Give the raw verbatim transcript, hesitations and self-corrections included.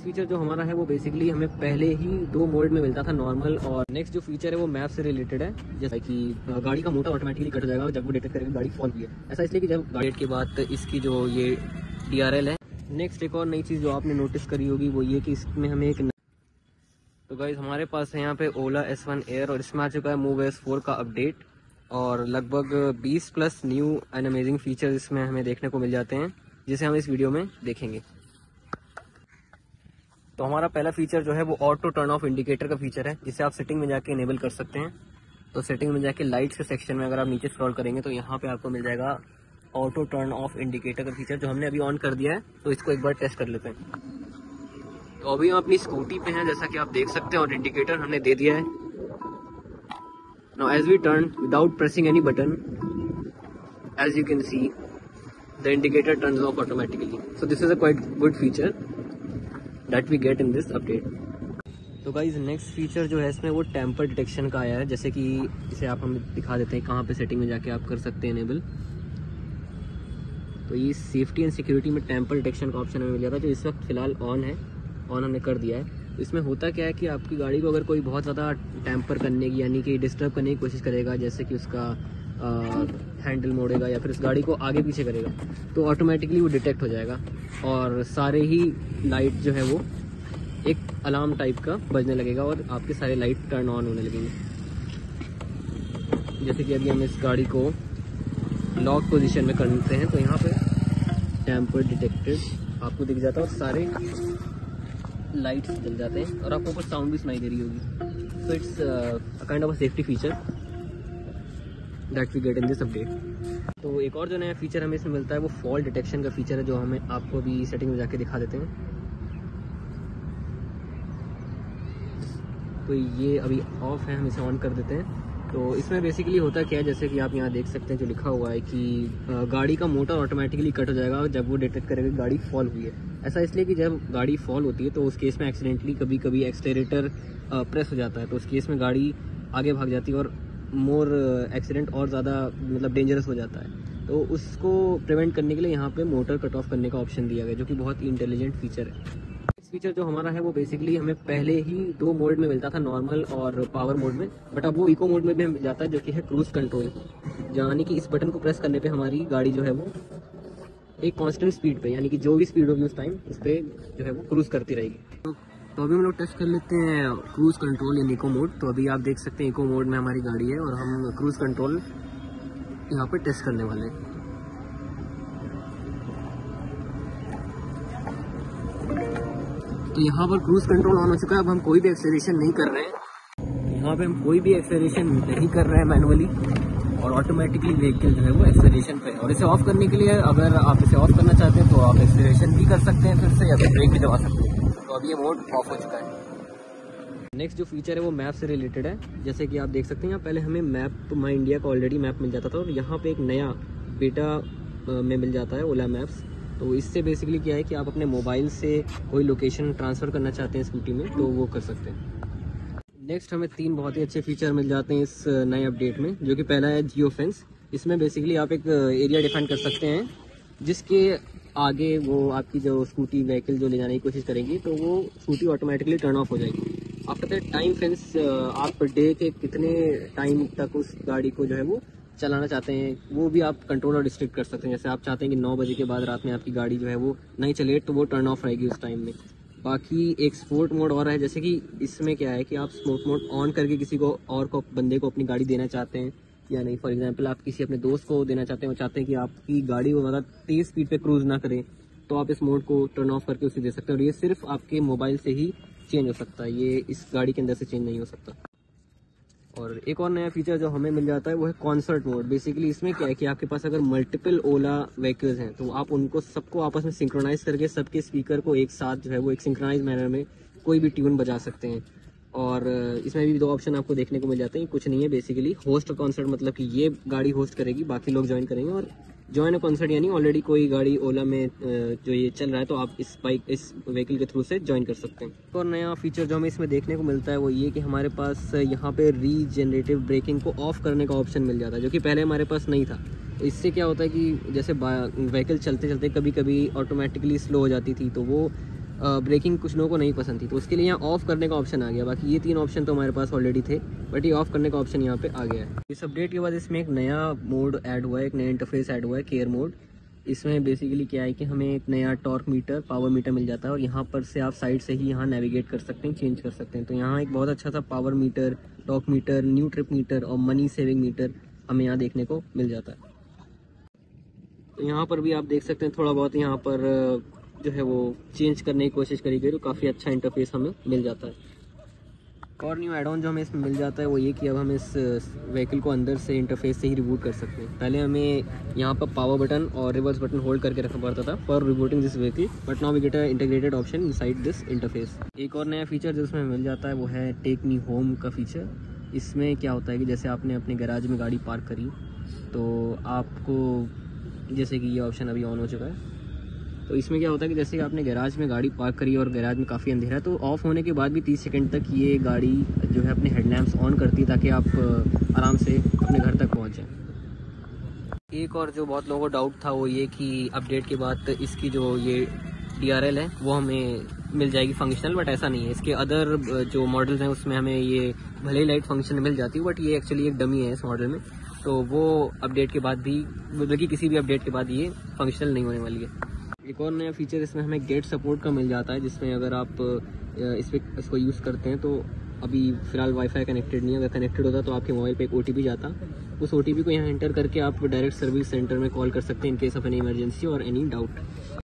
Feature जो हमारा है वो बेसिकली हमें पहले ही दो मोड में मिलता था, नॉर्मल और नेक्स्ट जो फीचर है वो मैप से रिलेटेड है। जैसा कि गाड़ी का मोटर ऑटोमेटिकली कट हो जाएगा जब वो डिटेक्ट करेगा गाड़ी फॉल हुई है। ऐसा इसलिए कि जब गाड़ी के बाद इसकी जो ये डी आर एल है। नेक्स्ट एक और नई चीज़ जो आपने नोटिस करी होगी वो ये कि इसमें हमें एक, तो गाइस हमारे पास है यहाँ पे ओला एस वन एयर और इसमें आ चुका है मूव एस फोर का अपडेट और लगभग बीस plus new and amazing features इसमें हमें देखने को मिल जाते हैं, जिसे हम इस वीडियो में देखेंगे। तो हमारा पहला फीचर जो है वो ऑटो टर्न ऑफ इंडिकेटर का फीचर है, जिसे आप सेटिंग में जाके इनेबल कर सकते हैं। तो सेटिंग में जाके लाइट्स के सेक्शन में अगर आप नीचे स्क्रॉल करेंगे तो यहाँ पे आपको मिल जाएगा ऑटो टर्न ऑफ इंडिकेटर का फीचर, जो हमने अभी ऑन कर दिया है। तो इसको एक बार टेस्ट कर लेते हैं। तो अभी हम अपनी स्कूटी पे हैं, जैसा कि आप देख सकते हैं, और इंडिकेटर हमने दे दिया है। Now as we turn without pressing any button, as you can see the indicator turns off automatically. So this is a quite good feature that we get in this update. तो guys next feature जो है इसमें वो temper detection का आया है, जैसे कि इसे आप हमें दिखा देते हैं कहाँ पे सेटिंग में जाके आप कर सकते हैं इनेबल। तो ये सेफ्टी एंड सिक्योरिटी में टेम्पर डिटेक्शन का ऑप्शन हमें मिल जाता है, जो इस वक्त फिलहाल ऑन है, ऑन हमने कर दिया है। तो इसमें होता क्या है कि आपकी गाड़ी को अगर कोई बहुत ज़्यादा टेम्पर करने की यानी कि डिस्टर्ब करने की कोशिश करेगा, जैसे कि उसका हैंडल मोड़ेगा या फिर उस गाड़ी को आगे पीछे करेगा, तो ऑटोमेटिकली वो डिटेक्ट हो जाएगा और सारे ही लाइट जो है वो एक अलार्म टाइप का बजने लगेगा और आपके सारे लाइट टर्न ऑन होने लगेंगे। जैसे कि अभी हम इस गाड़ी को लॉक पोजीशन में करते हैं तो यहाँ पे टेम्पर डिटेक्टेड आपको दिख जाता है और सारे लाइट्स जल जाते हैं और आपको कुछ साउंड भी सुनाई दे रही होगी। So it's a kind of a safety feature that we get in this update. तो एक और जो नया फीचर हमें इसमें मिलता है वो फॉल डिटेक्शन का फीचर है, जो हमें आपको भी सेटिंग में जाके दिखा देते हैं। तो ये अभी ऑफ है, हम इसे ऑन कर देते हैं। तो इसमें बेसिकली होता क्या है, जैसे कि आप यहाँ देख सकते हैं जो लिखा हुआ है कि गाड़ी का मोटर ऑटोमेटिकली कट हो जाएगा जब वो डिटेक्ट करेगा गाड़ी फॉल हुई है। ऐसा इसलिए कि जब गाड़ी फॉल होती है तो उस केस में एक्सीडेंटली कभी कभी एक्सीलरेटर प्रेस हो जाता है, तो उस केस में गाड़ी आगे भाग जाती है और मोर एक्सीडेंट और ज़्यादा मतलब डेंजरस हो जाता है। तो उसको प्रिवेंट करने के लिए यहाँ पे मोटर कट ऑफ करने का ऑप्शन दिया गया, जो कि बहुत ही इंटेलिजेंट फीचर है। फीचर जो हमारा है वो बेसिकली हमें पहले ही दो मोड में मिलता था, नॉर्मल और पावर मोड में, बट अब वो इको मोड में भी मिल जाता है, जो कि है क्रूज कंट्रोल। यानी कि इस बटन को प्रेस करने पे हमारी गाड़ी जो है वो एक कांस्टेंट स्पीड पे, यानी कि जो भी स्पीड होगी उस टाइम उस पर जो है वो क्रूज करती रहेगी। तो, तो अभी हम लोग टेस्ट कर लेते हैं क्रूज कंट्रोल या इको मोड। तो अभी आप देख सकते हैं इको मोड में हमारी गाड़ी है और हम क्रूज कंट्रोल यहाँ पे टेस्ट करने वाले हैं। तो यहाँ पर क्रूज कंट्रोल ऑन हो चुका है। अब हम कोई भी एक्सेलरेशन नहीं कर रहे हैं, यहाँ पे हम कोई भी एक्सेलरेशन नहीं कर रहे हैं मैनुअली, और ऑटोमेटिकली व्हीकल जो है वो एक्सेलरेशन पे। और इसे ऑफ करने के लिए अगर आप इसे ऑफ करना चाहते हैं तो आप एक्सेलरेशन भी कर सकते हैं फिर से, या फिर ब्रेक भी दबा सकते हैं। तो अभी ये मोड ऑफ हो चुका है। नेक्स्ट जो फीचर है वो मैप से रिलेटेड है। जैसे कि आप देख सकते हैं यहाँ पहले हमें मैप माई इंडिया का ऑलरेडी मैप मिल जाता था और यहाँ पे एक नया बेटा में मिल जाता है ओला मैप्स। तो इससे बेसिकली क्या है कि आप अपने मोबाइल से कोई लोकेशन ट्रांसफ़र करना चाहते हैं स्कूटी में तो वो कर सकते हैं। नेक्स्ट हमें तीन बहुत ही अच्छे फीचर मिल जाते हैं इस नए अपडेट में, जो कि पहला है जियो फेंस। इसमें बेसिकली आप एक एरिया डिफाइन कर सकते हैं जिसके आगे वो आपकी जो स्कूटी व्हीकल जो ले जाने की कोशिश करेगी तो वो स्कूटी ऑटोमेटिकली टर्न ऑफ हो जाएगी। आफ्टर दैट टाइम फेंस आप डे के कितने टाइम तक उस गाड़ी को जो है वो चलाना चाहते हैं वो भी आप कंट्रोल और रिस्ट्रिक्ट कर सकते हैं। जैसे आप चाहते हैं कि नौ बजे के बाद रात में आपकी गाड़ी जो है वो नहीं चले तो वो टर्न ऑफ रहेगी उस टाइम में। बाकी एक स्पोर्ट मोड और है, जैसे कि इसमें क्या है कि आप स्पोर्ट मोड ऑन करके किसी को और को बंदे को अपनी गाड़ी देना चाहते हैं या नहीं। फॉर एग्जांपल आप किसी अपने दोस्त को देना चाहते हैं, वो चाहते हैं कि आपकी गाड़ी वो ज़्यादा तेज़ स्पीड पे क्रूज ना करे, तो आप इस मोड को टर्न ऑफ करके उसे दे सकते हैं। और ये सिर्फ आपके मोबाइल से ही चेंज हो सकता है, ये इस गाड़ी के अंदर से चेंज नहीं हो सकता। और एक और नया फीचर जो हमें मिल जाता है वो है कॉन्सर्ट मोड। बेसिकली इसमें क्या है कि आपके पास अगर मल्टीपल ओला व्हीकल्स हैं तो आप उनको सबको आपस में सिंक्रोनाइज करके सबके स्पीकर को एक साथ जो है वो एक सिंक्रोनाइज मैनर में कोई भी ट्यून बजा सकते हैं। और इसमें भी दो ऑप्शन आपको देखने को मिल जाते हैं, कुछ नहीं है बेसिकली होस्ट कॉन्सर्ट, मतलब कि ये गाड़ी होस्ट करेगी, बाकी लोग ज्वाइन करेंगे, और ज्वाइन कॉन्सर्ट यानी ऑलरेडी कोई गाड़ी ओला में जो ये चल रहा है तो आप इस बाइक इस व्हीकल के थ्रू से ज्वाइन कर सकते हैं। और नया फीचर जो हमें इसमें देखने को मिलता है वो ये कि हमारे पास यहाँ पे रीजनरेटिव ब्रेकिंग को ऑफ करने का ऑप्शन मिल जाता है, जो कि पहले हमारे पास नहीं था। तो इससे क्या होता है कि जैसे व्हीकल चलते चलते कभी कभी ऑटोमेटिकली स्लो हो जाती थी, तो वो ब्रेकिंग कुछ लोगों को नहीं पसंद थी, तो उसके लिए यहाँ ऑफ़ करने का ऑप्शन आ गया। बाकी ये तीन ऑप्शन तो हमारे पास ऑलरेडी थे, बट ये ऑफ़ करने का ऑप्शन यहाँ पे आ गया है। इस अपडेट के बाद इसमें एक नया मोड ऐड हुआ है, एक नया इंटरफेस ऐड हुआ है, केयर मोड। इसमें बेसिकली क्या है कि हमें एक नया टॉर्क मीटर, पावर मीटर मिल जाता है और यहाँ पर से आप साइड से ही यहाँ नेविगेट कर सकते हैं, चेंज कर सकते हैं। तो यहाँ एक बहुत अच्छा सा power meter, torque meter, new trip meter और मनी सेविंग मीटर हमें यहाँ देखने को मिल जाता है। तो यहाँ पर भी आप देख सकते हैं थोड़ा बहुत यहाँ पर जो है वो चेंज करने की कोशिश करी गई, तो काफ़ी अच्छा इंटरफेस हमें मिल जाता है। और न्यू एड ऑन जो हमें इसमें मिल जाता है वो ये कि अब हम इस व्हीकल को अंदर से इंटरफेस से ही रिबूट कर सकते हैं। पहले हमें यहाँ पर पावर बटन और रिवर्स बटन होल्ड करके रखना पड़ता था for rebooting this vehicle, but now we get a integrated option inside this interface. एक और नया फीचर जो इसमें मिल जाता है वो है टेक मी होम का फीचर। इसमें क्या होता है कि जैसे आपने अपने गैराज में गाड़ी पार्क करी तो आपको, जैसे कि ये ऑप्शन अभी ऑन हो चुका है, तो इसमें क्या होता है कि जैसे कि आपने गैराज में गाड़ी पार्क करी और गैराज में काफ़ी अंधेरा है, तो ऑफ होने के बाद भी तीस सेकंड तक ये गाड़ी जो है अपने हेडलैम्प्स ऑन करती है ताकि आप आराम से अपने घर तक पहुंच जाएं। एक और जो बहुत लोगों को डाउट था वो ये कि अपडेट के बाद इसकी जो ये डी आर एल है वो हमें मिल जाएगी फंक्शनल, बट ऐसा नहीं है। इसके अदर जो मॉडल्स हैं उसमें हमें ये भले ही लाइट फंक्शन मिल जाती है, बट ये एक्चुअली एक डमी है इस मॉडल में, तो वो अपडेट के बाद भी, बल्कि किसी भी अपडेट के बाद ये फंक्शनल नहीं होने वाली है। एक और नया फीचर इसमें हमें गेट सपोर्ट का मिल जाता है, जिसमें अगर आप इस पर इसको यूज़ करते हैं तो अभी फ़िलहाल वाईफाई कनेक्टेड नहीं है, अगर कनेक्टेड होता तो आपके मोबाइल पे एक ओटीपी जाता, उस ओटीपी को यहाँ एंटर करके आप डायरेक्ट सर्विस सेंटर में कॉल कर सकते हैं in case of any emergency और एनी डाउट।